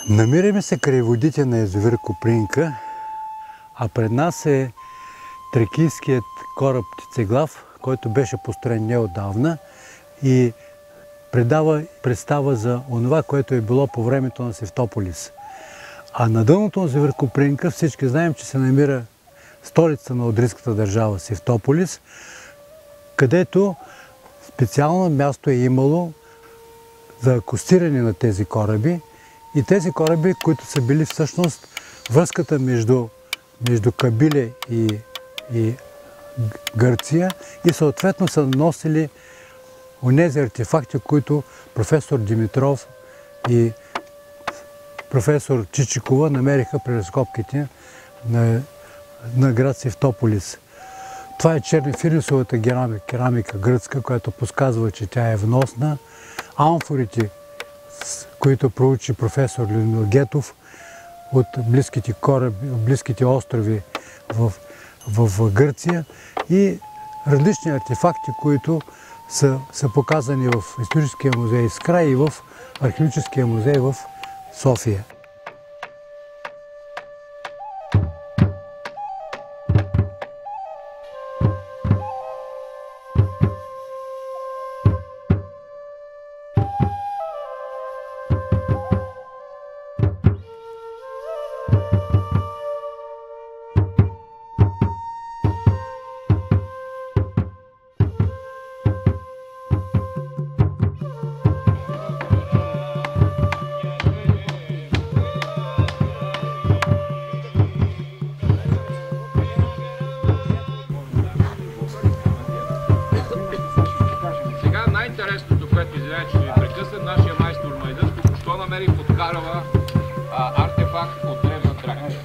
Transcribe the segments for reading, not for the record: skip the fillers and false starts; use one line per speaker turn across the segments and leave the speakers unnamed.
Намираме се край водите на язовир Копринка, а пред нас е тракийският кораб Птицеглав, който беше построен неотдавна и предава представа за онова, което е било по времето на Севтополис. А на дъното на язовир Копринка всички знаем, че се намира столица на Одринската държава Севтополис, където специално място е имало за акостиране на тези кораби. И тези кораби, които са били всъщност връзката между Кабиле и Гърция и съответно са носили онези артефакти, които професор Димитров и професор Чичикова намериха при разкопките на град Севтополис. Това е чернефирисовата керамика гръцка, която подсказва, че тя е вносна. Амфорите, които проучи професор Людмил Гетов от близките острови в Гърция и различни артефакти, които са показани в Историческия музей Искра и в Археологическия музей в София.
Най-интересното, което извинявайте, че ви прекъсвам, нашия майстор Майдън току-що намери под Карава артефакт от древна Тракия.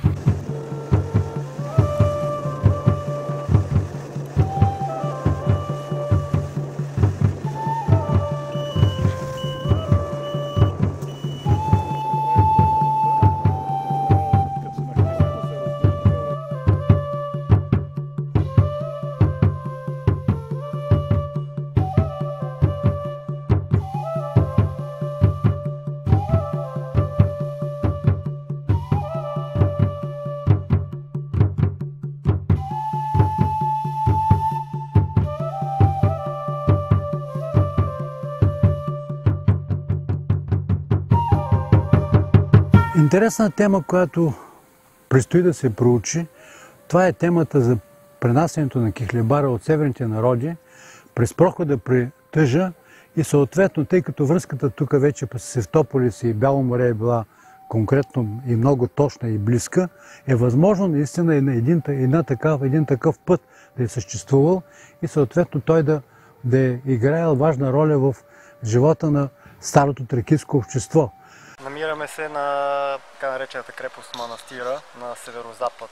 Интересна тема, която предстои да се проучи, това е темата за пренасенето на кихлебара от северните народи през прохода при Тъжа и съответно, тъй като връзката тук вече през Севтополис и Бяло море е била конкретно и много точна и близка, е възможно наистина един такъв път да е съществувал и съответно той да е играел важна роля в живота на старото тракийско общество.
Намираме се на така наречената крепост Манастира на северозапад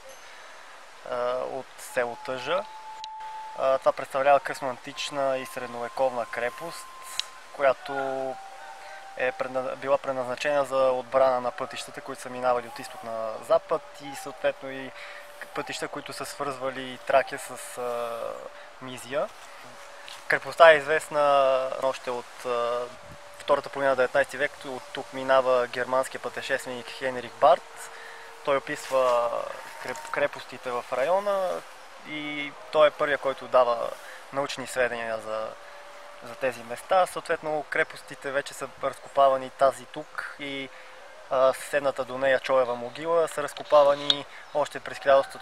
от село Тъжа. Това представлява късноантична и средновековна крепост, която е била предназначена за отбрана на пътищата, които са минавали от изток на запад и съответно и пътища, които са свързвали Тракия с Мизия. Крепостта е известна още от втората половина на 19 век. От тук минава германския пътешественик Хенрих Барт. Той описва крепостите в района и той е първият, който дава научни сведения за тези места. Съответно, крепостите вече са разкопавани тази тук и съседната до нея Чоева могила са разкопавани още през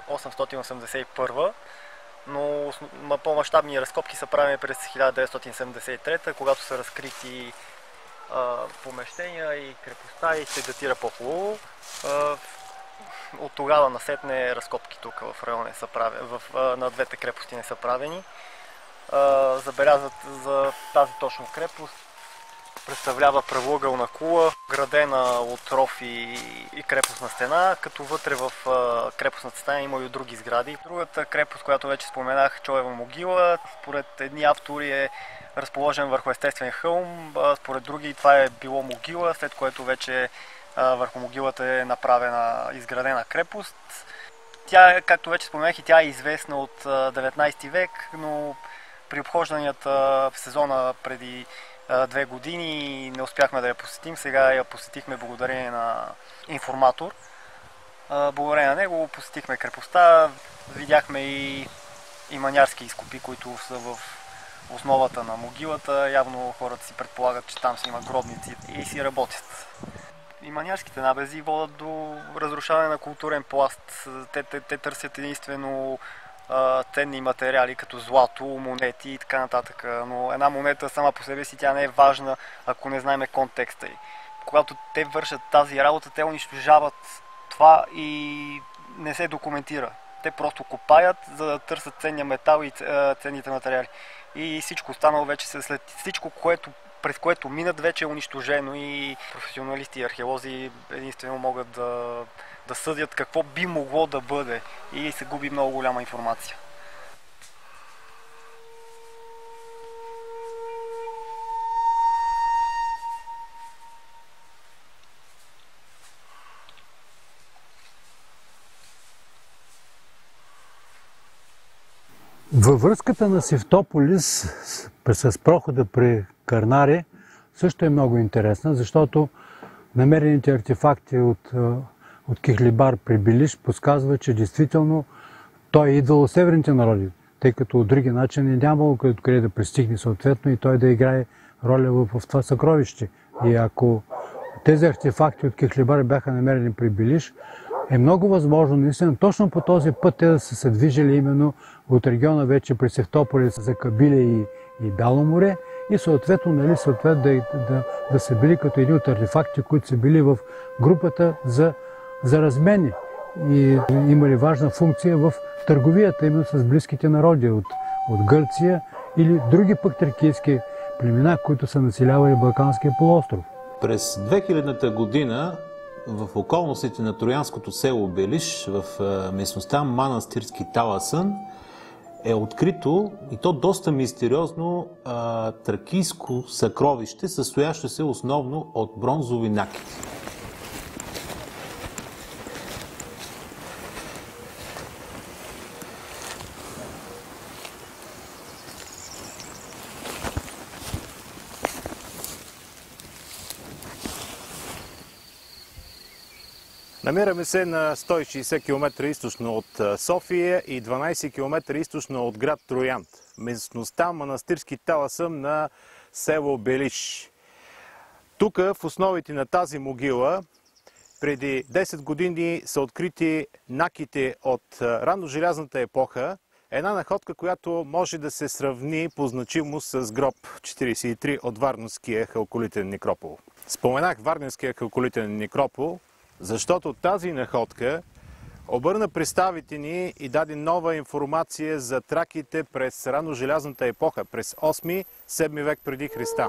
1881, но по-мащабни разкопки са правени през 1973, когато са разкрити помещения и крепостта и се датира по-хубаво. От тогава насетне разкопки тук в района на двете крепости не са правени. Забелязват за тази точно крепост представлява правоъгълна кула, градена от ров и крепостна стена, като вътре в крепостната стена има и други сгради. Другата крепост, която вече споменах, Чоева могила, според едни автори е разположен върху естествен хълм, според други това е било могила, след което вече върху могилата е изградена крепост. Тя, както вече споменах, и тя е известна от 19 век, но при обхожданията в сезона преди 2 години не успяхме да я посетим. Сега я посетихме благодарение на информатор. Благодарение на него посетихме крепостта, видяхме и иманярски изкопи, които са в основата на могилата. Явно хората си предполагат, че там си има гробници и си работят. Иманярските набези водят до разрушаване на културен пласт. Те търсят единствено ценни материали, като злато, монети и така нататък. Но една монета сама по себе си тя не е важна, ако не знаем контекста й. Когато те вършат тази работа, те унищожават това и не се документира. Те просто копаят, за да търсят ценния метал и ценните материали. И всичко останало вече след всичко, през което минат, вече е унищожено и професионалисти и археолози единствено могат да съдят какво би могло да бъде и се губи много голяма информация.
Във връзката на Севтополис с прохода при Кърнаре също е много интересна, защото намерените артефакти от Кихлибар при Билиш подсказват, че действително той е идвал от северните народи, тъй като от други начин е нямало къде да пристигне съответно и той да играе роля в това съкровище. И ако тези артефакти от Кихлибар бяха намерени при Билиш, е много възможно, наистина, точно по този път те да са се движили именно от региона вече при Севтополис за Кабиле и Бяло море и съответно да са били като едни от артефакти, които са били в групата за размени и имали важна функция в търговията именно с близките народи от Гърция или други пък тракийски племена, които са населявали Балканския полуостров.
През 2000-та година в околностите на троянското село Белиш, в местността Манастирски таласън, е открито, и то доста мистериозно, тракийско съкровище, състоящо се основно от бронзови накити.
Намираме се на 160 км източно от София и 12 км източно от град Троян. Местността Манастирски таласъм на село Белиш. Тук в основите на тази могила преди 10 години са открити накити от ранножелязната епоха. Една находка, която може да се сравни по значимост с гроб 43 от Варненския халколитен некропол. Споменах Варненския халколитен некропол, защото тази находка обърна представите ни и даде нова информация за траките през ранножелязната епоха, през 8-7 век преди Христа.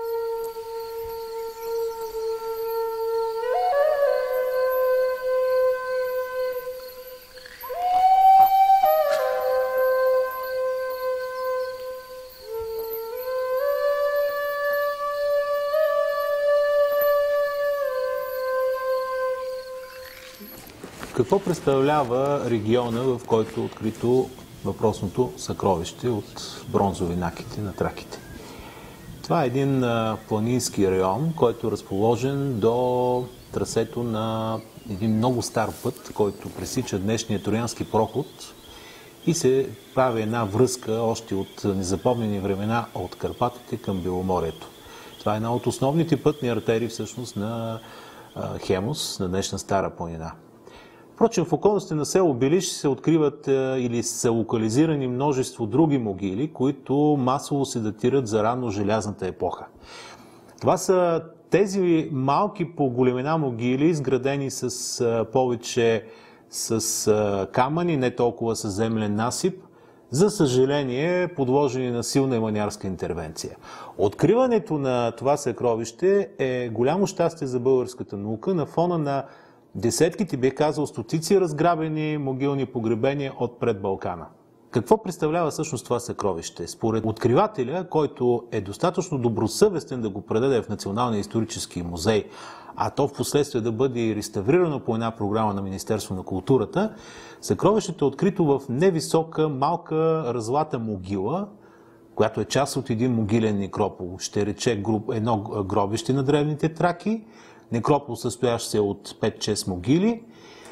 Какво представлява региона, в който е открито въпросното съкровище от бронзови накити на траките? Това е един планински район, който е разположен до трасето на един много стар път, който пресича днешния Троянски проход и се прави една връзка още от незапомнени времена от Карпатите към Беломорието. Това е една от основните пътни артерии всъщност на Хемус, на днешна Стара планина. Впрочем, в околностите на село Белиш се откриват или са локализирани множество други могили, които масово се датират за ранножелязната епоха. Това са тези малки по големина могили, изградени с повече с камъни, не толкова с землен насип, за съжаление подложени на силна иманярска интервенция. Откриването на това съкровище е голямо щастие за българската наука на фона на десетките, бих казал, стотици разграбени могилни погребения от пред Балкана. Какво представлява всъщност това съкровище? Според откривателя, който е достатъчно добросъвестен да го предаде в Националния исторически музей, а то в последствие да бъде реставрирано по една програма на Министерство на културата, съкровището е открито в невисока, малка, разлата могила, която е част от един могилен некропол, ще рече едно гробище на древните траки, некропол, състоящ се от 5-6 могили.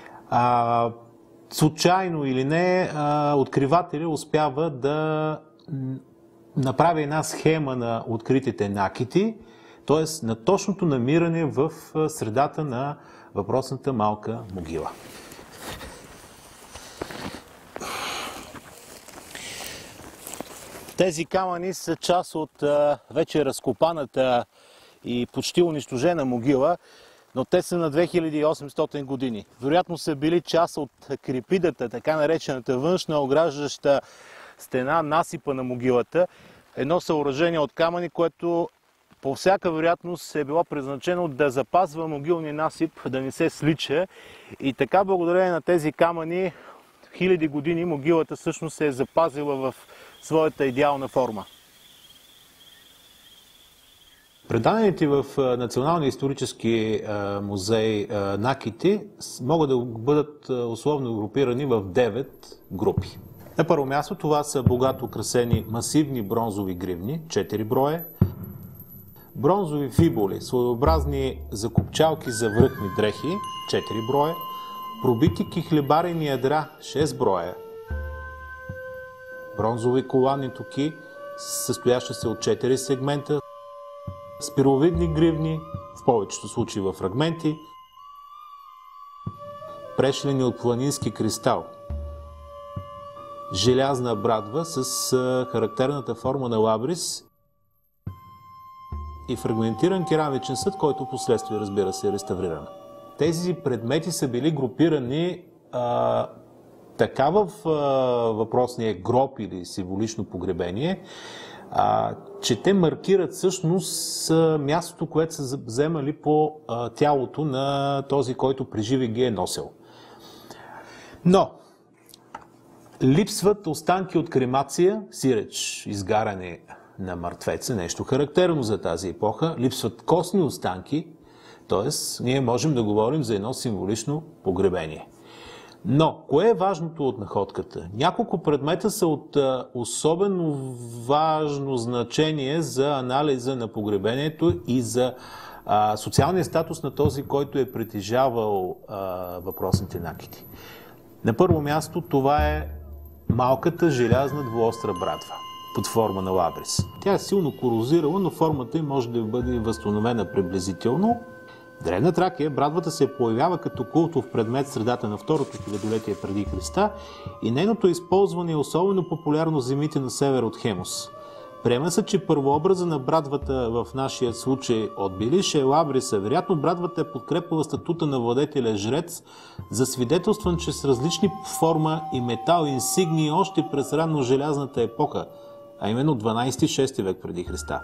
Случайно или не, откривателя успява да направи една схема на откритите накити, т.е. на точното намиране в средата на въпросната малка могила.
Тези камъни са част от вече разкопаната и почти унищожена могила, но те са на 2800 години. Вероятно са били част от крипидата, така наречената външна ограждаща стена, насипа на могилата. Едно съоръжение от камъни, което по всяка вероятност е било предназначено да запазва могилния насип, да не се слича. И така, благодарение на тези камъни, хиляди години могилата всъщност се е запазила в своята идеална форма.
Предадените в Националния исторически музей накити могат да бъдат условно групирани в 9 групи. На първо място това са богато украсени масивни бронзови гривни, 4 броя, бронзови фибули, своеобразни закопчалки за връхни дрехи, 4 броя, пробити кихлебарени ядра, 6 броя, бронзови коланни токи, състоящи се от 4 сегмента, спираловидни гривни, в повечето случаи в фрагменти, прешлени от планински кристал, желязна брадва с характерната форма на лабрис и фрагментиран керамичен съд, който последствие, разбира се, е реставриран. Тези предмети са били групирани така в въпросния гроб или символично погребение, че те маркират всъщност мястото, което са вземали по тялото на този, който преживе ги е носил. Но липсват останки от кремация, сиреч изгаряне на мъртвеца, нещо характерно за тази епоха. Липсват костни останки, т.е. ние можем да говорим за едно символично погребение. Но, кое е важното от находката? Няколко предмета са от особено важно значение за анализа на погребението и за социалния статус на този, който е притежавал въпросните накити. На първо място това е малката желязна двуостра брадва под форма на лабрис. Тя е силно корозирала, но формата й може да бъде възстановена приблизително. В Древна Тракия брадвата се появява като култов предмет в средата на второто хилядолетие преди Христа и нейното използване е особено популярно в земите на север от Хемос. Приема се, че първообраза на брадвата в нашия случай от Билиш е лабриса. Вероятно брадвата е подкрепила статута на владетеля жрец, засвидетелстван чрез различни форма и метал инсигнии още през ранно желязната епоха, а именно 12-6 век преди Христа.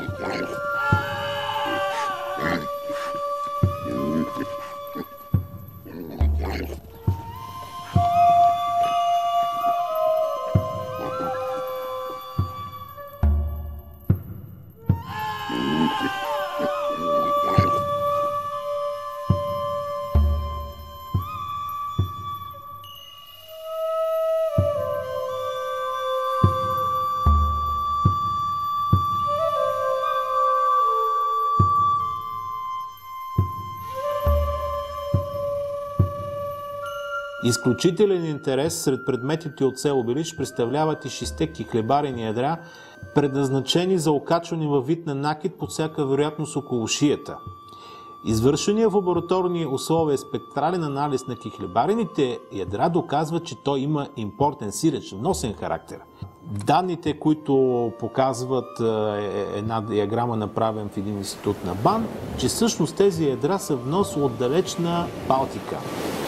Изключителен интерес сред предметите от село Белиш представляват и 6 кихлебарени ядра, предназначени за окачване във вид на накит под всяка вероятност около шията. Извършеният в лабораторни условия спектрален анализ на кихлебарените ядра доказва, че той има импортен сиреч, вносен характер. Данните, които показват една диаграма, направен в един институт на БАН, че всъщност тези ядра са внос от далечна Балтика.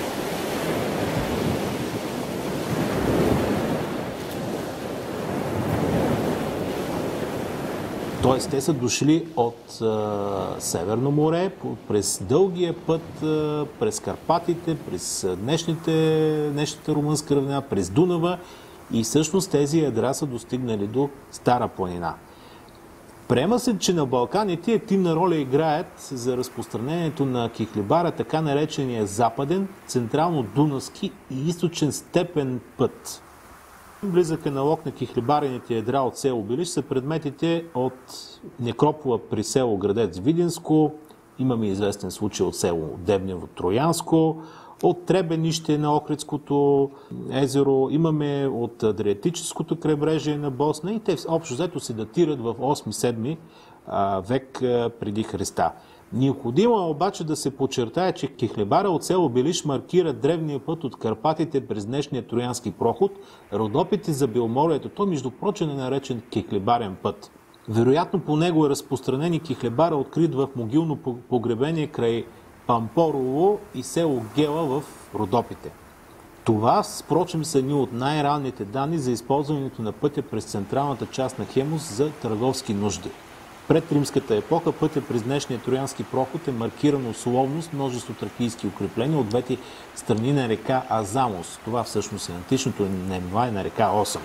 Т.е. те са дошли от Северно море, през дългия път, през Карпатите, през днешната румънска равнина, през Дунава и всъщност тези ядра са достигнали до Стара планина. Приема се, че на Балканите активна роля играят за разпространението на кихлебара така наречения западен, централно-дунавски и източен степен път. Близък аналог на кихлебарените ядра от село Билиш са предметите от некропола при село Градец Видинско, Имаме известен случай от село Дебнево Троянско, от Требенище на Охридското езеро, имаме от Адриатическото крайбрежие на Босна и те общо взето се датират в 8-7 век преди Христа. Необходимо е обаче да се подчертае, че Кихлебара от село Белиш маркира древния път от Карпатите през днешния Троянски проход, Родопите за Беломорието. Той, между прочим, е наречен Кихлебарен път. Вероятно по него е разпространен и Кихлебара, открит в могилно погребение край Пампорово и село Гела в Родопите. Това, впрочем, са едни от най-ранните данни за използването на пътя през централната част на Хемус за търговски нужди. Пред римската епоха пътя през днешния Троянски проход е маркиран условно с множество тракийски укрепления от двете страни на река Азамос. Това всъщност е античното наименование на река Осъм.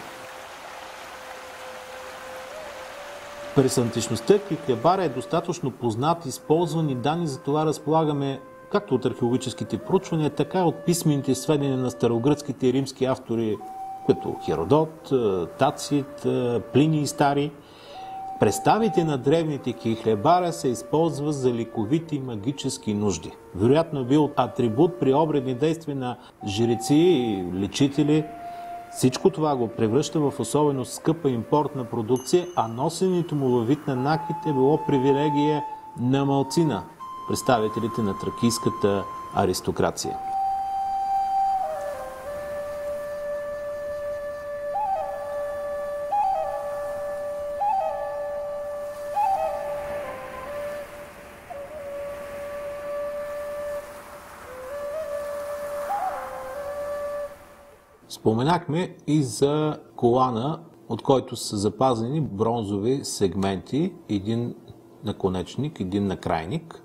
През античността Кихлебара е достатъчно познат, използван и данни за това разполагаме както от археологическите проучвания, така и от писмените сведения на старогръцките и римски автори, като Херодот, Тацит, Плиний Стари. Представите на древните Кихлебара се използва за ликовити магически нужди. Вероятно е бил атрибут при обредни действия на жреци и лечители. Всичко това го превръща в особено скъпа импортна продукция, а носенето му във вид на накит е било привилегия на малцина, представителите на тракийската аристокрация. Споменахме и за колана, от който са запазени бронзови сегменти, един наконечник, един накрайник,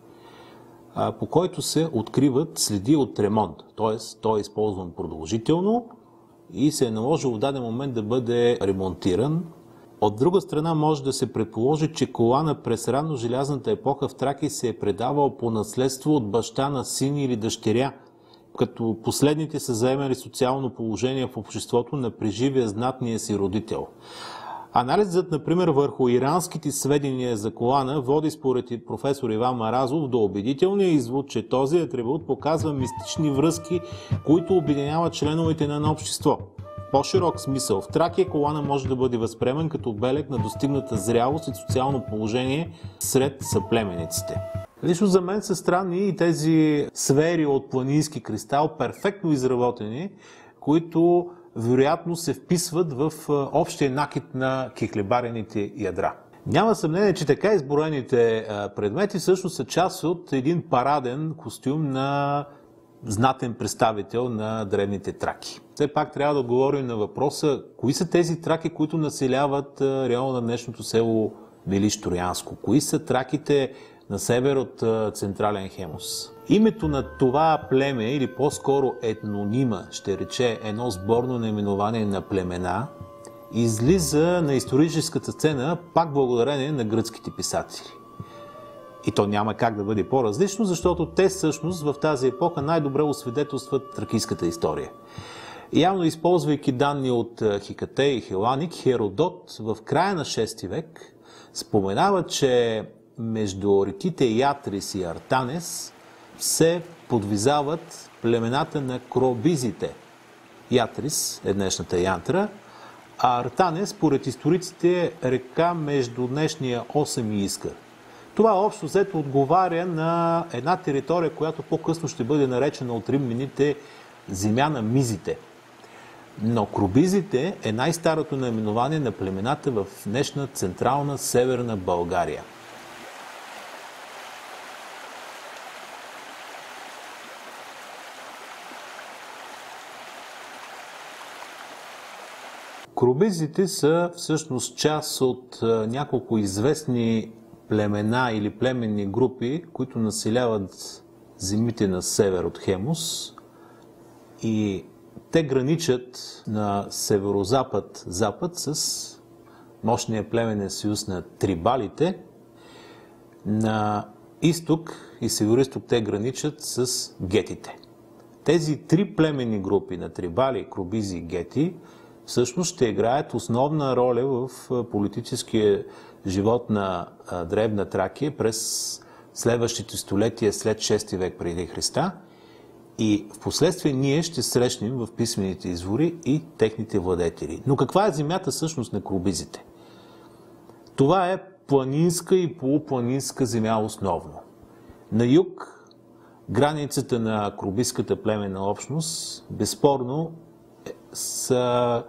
по който се откриват следи от ремонт. Т.е. той е използван продължително и се е наложило в даден момент да бъде ремонтиран. От друга страна може да се предположи, че колана през ранно желязната епоха в Тракия се е предавал по наследство от баща на син или дъщеря, като последните са заемали социално положение в обществото на преживия знатния си родител. Анализът, например, върху иранските сведения за колана води според професор Иван Маразов до убедителния извод, че този атрибут показва мистични връзки, които обединяват членовете на едно общество. В по-широк смисъл, в Тракия колана може да бъде възприемен като белег на достигната зрялост и социално положение сред съплемениците. Лично за мен са странни и тези сфери от планински кристал, перфектно изработени, които вероятно се вписват в общия накит на кихлебарените ядра. Няма съмнение, че така изброените предмети всъщност са част от един параден костюм на знатен представител на древните траки. Все пак трябва да отговорим на въпроса, кои са тези траки, които населяват реално на днешното село Белиш Троянско? Кои са траките на север от централен Хемус? Името на това племе, или по-скоро етнонима, ще рече едно сборно наименование на племена, излиза на историческата сцена пак благодарение на гръцките писатели. И то няма как да бъде по-различно, защото те всъщност в тази епоха най-добре освидетелстват тракийската история. Явно използвайки данни от Хикатей и Хеланик, Херодот в края на 6 век споменава, че между реките Ятрис и Артанес се подвизават племената на кробизите. Ятрис е днешната Янтра, а Артанес, според историците, е река между днешния Осъм и Искър. Това общо взето отговаря на една територия, която по-късно ще бъде наречена от римляните земя на мизите. Но кробизите е най-старото наименование на племената в днешна централна северна България. Кробизите са всъщност част от няколко известни племена или племенни групи, които населяват земите на север от Хемус, и те граничат на северо-запад с мощния племенен съюз на трибалите. На изток и северо-исток те граничат с гетите. Тези три племенни групи на трибали, кробизи и гети всъщност ще играят основна роля в политическия живот на древна Тракия през следващите столетия след 6 век преди Христа и в последствие ние ще срещнем в писмените извори и техните владетели. Но каква е земята всъщност на крубизите? Това е планинска и полупланинска земя основно. На юг границата на крубизската племенна общност безспорно са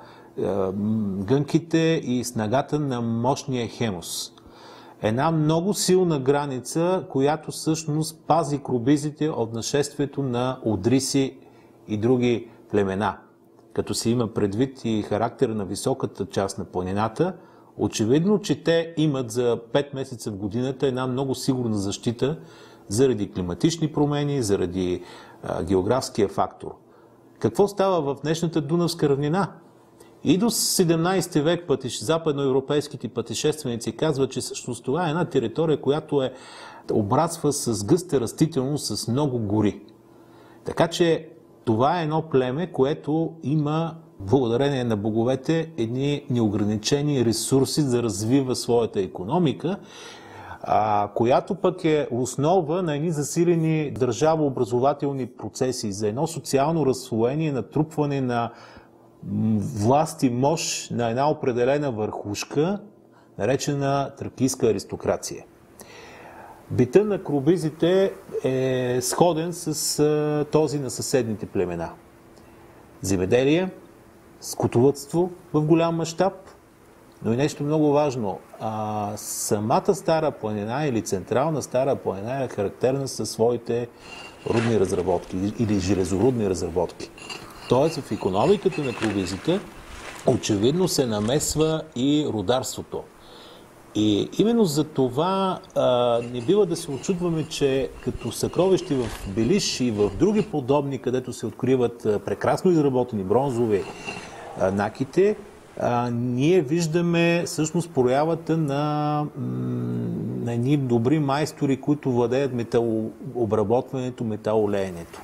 гънките и снагата на мощния Хемус. Една много силна граница, която всъщност пази крубизите от нашествието на одриси и други племена. Като се има предвид и характера на високата част на планината, очевидно, че те имат за 5 месеца в годината една много сигурна защита заради климатични промени, заради географския фактор. Какво става в днешната Дунавска равнина? И до 17 век западноевропейските пътешественици казват, че всъщност това е една територия, която обрасва с гъста растителност, с много гори. Така че това е едно племе, което има, благодарение на боговете, едни неограничени ресурси да развива своята икономика, която пък е основа на едни засилени държавообразователни процеси, за едно социално разслоение, натрупване на власт и мощ на една определена върхушка, наречена тракийска аристокрация. Бита на крубизите е сходен с този на съседните племена. Земеделие, скотовъдство в голям мащаб, но и нещо много важно. Самата Стара планина или Централна Стара планина е характерна със своите рудни разработки или железорудни разработки. Тоест в икономиката на крубизите очевидно се намесва и рударството. И именно за това не бива да се очудваме, че като съкровища в Белиш и в други подобни, където се откриват прекрасно изработени бронзови накити, ние виждаме всъщност проявата на едни добри майстори, които владеят металообработването, металолеенето.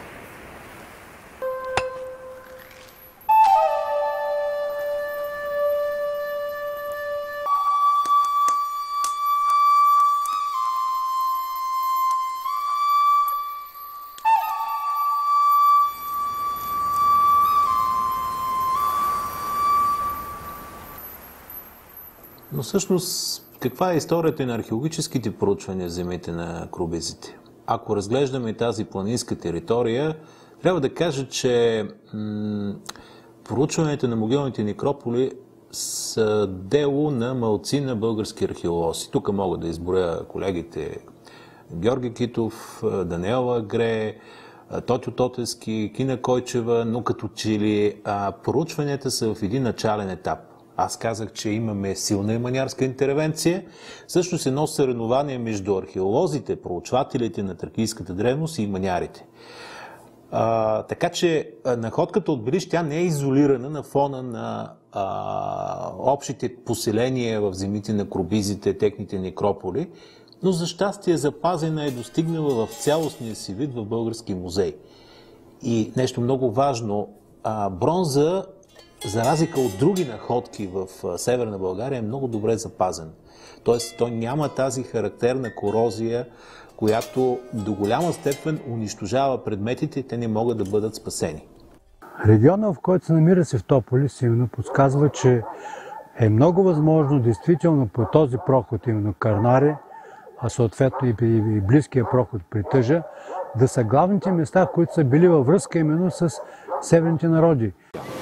Но всъщност, каква е историята на археологическите проучвания в земите на крубизите? Ако разглеждаме тази планинска територия, трябва да кажа, че проучването на могилните некрополи са дело на малцина български археолози. Тук мога да изброя колегите Георги Китов, Даниела Гре, Тотю Тотевски, Кина Койчева, но като че ли проучванията са в един начален етап. Аз казах, че имаме силна иманярска интервенция. Всъщност едно съревнование между археолозите, проучвателите на тракийската древност и иманярите. Така че находката от Белиш, тя не е изолирана на фона на общите поселения в земите на крубизите, техните некрополи, но за щастие запазена е достигнала в цялостния си вид в Български музей. И нещо много важно, бронза, за разлика от други находки в Северна България, е много добре запазен. Тоест, той няма тази характерна корозия, която до голяма степен унищожава предметите и те не могат да бъдат спасени.
Региона, в който се намира Севтополис, именно подсказва, че е много възможно действително по този проход, именно Карнаре, а съответно и близкия проход при Тъжа, да са главните места, които са били във връзка именно с северните народи.